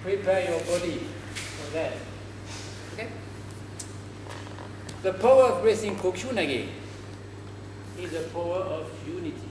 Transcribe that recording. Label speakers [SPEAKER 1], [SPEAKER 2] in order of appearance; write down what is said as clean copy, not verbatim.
[SPEAKER 1] prepare your body for that. Okay? The power of breathing kokshunage is the power of unity.